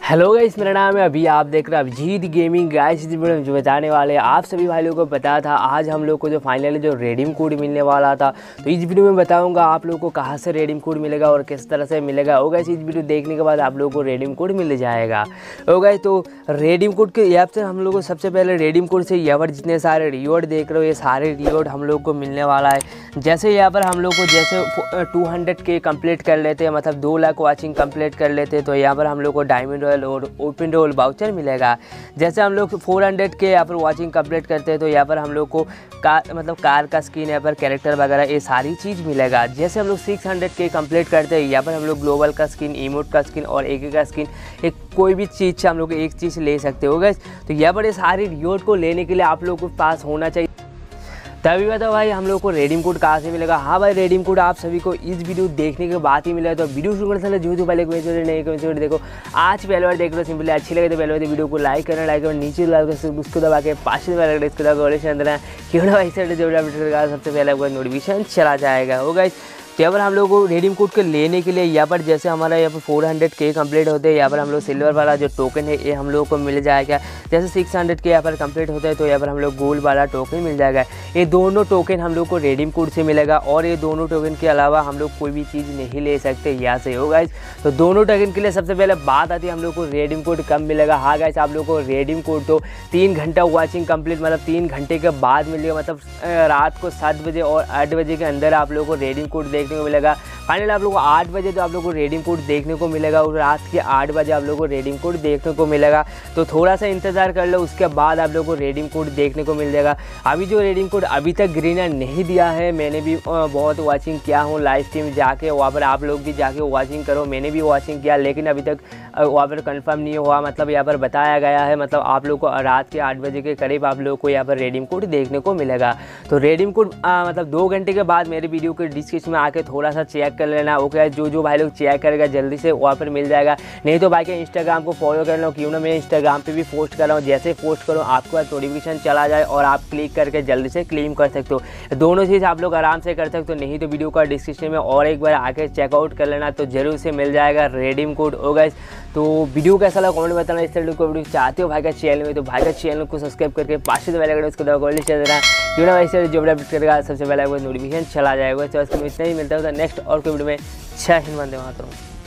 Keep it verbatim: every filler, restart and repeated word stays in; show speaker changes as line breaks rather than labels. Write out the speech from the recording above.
Hello guys, मेरा नाम है अभी। आप देख रहे हैं अभिजीत गेमिंग। गाइस इस वीडियो में जो बताने वाले हैं आप सभी भाई लोगों को पता था आज हम लोग को जो फाइनली जो रेडीम कोड मिलने वाला था, तो इस वीडियो में बताऊंगा आप लोगों को कहां से रेडीम कोड मिलेगा और किस तरह से मिलेगा। हो गाइस इस वीडियो देखने के बाद आप लोगों को रेडीम कोड मिल जाएगा। हो गाइस तो रेडीम कोड के ऐप से हम लोग को सबसे पहले रेडीम कोड से यहाँ पर जितने सारे रिवॉर्ड देख रहे हो ये सारे रिवॉर्ड हम लोग को मिलने वाला है। जैसे यहाँ पर हम लोग को जैसे टू हंड्रेड के कम्प्लीट कर लेते हैं, मतलब दो लाख वॉचिंग कम्प्लीट कर लेते हैं, तो यहाँ पर हम लोग को डायमंड रॉयल और ओपन रोल वाउचर मिलेगा। जैसे हम लोग फोर हंड्रेड के यहाँ पर वॉचिंग कंप्लीट करते हैं तो यहाँ पर हम लोग को कार मतलब कार का स्किन, यहाँ पर कैरेक्टर वगैरह ये सारी चीज़ मिलेगा। जैसे हम लोग सिक्स हंड्रेड के कंप्लीट करते हैं यहाँ पर हम लोग ग्लोबल का स्किन, इमोट का स्किन और एक का स्किन, एक कोई भी चीज़ से हम लोग एक चीज़ ले सकते हो गए। तो यहाँ पर ये सारी रिवॉर्ड को लेने के लिए आप लोगों के पास होना चाहिए। तभी बताओ भाई हम लोग को रेडीम कोड कहाँ से मिलेगा। हाँ भाई, रेडीम कोड आप सभी को इस वीडियो देखने के बाद ही मिलेगा। तो वीडियो शुरू करने से जो जो पहले कोई नहीं कोई देखो, आज पहले बार देख लो, सिंपली अच्छी लगे तो पहले बार वीडियो को लाइक करना, लाइक करना, नीचे उसको दबा के पास में इसको दबा अंदर क्यों ना भाई से जो सबसे पहले आपको नोटिफिकेशन चला जाएगा। होगा तो यहाँ पर हम लोग को रेडीम कोड के लेने के लिए यहाँ पर जैसे हमारा यहाँ पर फोर हंड्रेड के कम्प्लीट होते हैं, यहाँ पर हम लोग सिल्वर वाला जो टोकन है ये हम लोग को मिल जाएगा। जैसे सिक्स हंड्रेड के यहाँ पर कंप्लीट होता है तो यहाँ पर हम लोग गोल्ड वाला टोकन मिल जाएगा। ये दोनों टोकन हम लोग को रेडीम कोड से मिलेगा और ये दोनों टोकन के अलावा हम लोग कोई भी चीज़ नहीं ले सकते यहाँ से। हो गाइस तो दोनों टोकन के लिए सबसे पहले बात आती है हम लोग को रेडीम कोड कब मिलेगा। हाँ गाइस, आप लोग को रेडीम कोड तो तीन घंटा वॉचिंग कंप्लीट मतलब तीन घंटे के बाद मिलेगा, मतलब रात को सात बजे और आठ बजे के अंदर आप लोग को रेडीम कोड देखने को मिलेगा। फाइनल आप लोग को आठ बजे तो आप लोग को रेडीम कोड देखने को मिलेगा और रात के आठ बजे आप लोग को रेडीम कोड देखने को मिलेगा। तो थोड़ा सा इंतज़ार कर लो, उसके बाद आप लोग को रेडीम कोड देखने को मिल जाएगा। अभी जो रेडीम कोड अभी तक ग्रीनर नहीं दिया है, मैंने भी बहुत वॉचिंग किया हूँ लाइव स्ट्रीम जाके, वहाँ पर आप लोग भी जाके वॉचिंग करो, मैंने भी वॉचिंग किया, लेकिन अभी तक वहाँ पर कंफर्म नहीं हुआ। मतलब यहाँ पर बताया गया है मतलब आप लोग को रात के आठ बजे के करीब आप लोग को यहाँ पर रेडीम कोड देखने को मिलेगा। तो रेडीम कोड मतलब दो घंटे के बाद मेरे वीडियो के डिस्क्रिप्शन में आके थोड़ा सा चेक कर लेना। ओके, जो जो भाई लोग चेक करेगा जल्दी से वहाँ पर मिल जाएगा। नहीं तो भाई के इंस्टाग्राम को फॉलो कर लो, क्यों ना मैं इंस्टाग्राम पे भी पोस्ट कर रहा हूँ। जैसे पोस्ट करो आपके पास नोटिफिकेशन चला जाए और आप क्लिक करके जल्दी से क्लेम कर सकते हो। दोनों चीज़ आप लोग आराम से कर सकते हो। नहीं तो वीडियो का डिस्क्रिप्शन में और एक बार आके चेकआउट कर लेना, तो जरूर से मिल जाएगा रेडीम कोड। होगा तो वीडियो कैसा लगा कमेंट में बताना। इस तरह को वीडियो चाहते हो भाई का चैनल में तो भाई का चैनल को सब्सक्राइब करके पास से पहले उसको दबा चल रहा क्यों ना वैसे जो अपडेट करेगा सबसे पहले नोटिफिकेशन चला जाएगा। तो इसमें इतना ही मिलता है नेक्स्ट और कोई वीडियो में। जय हिंद, वंदे मातरम।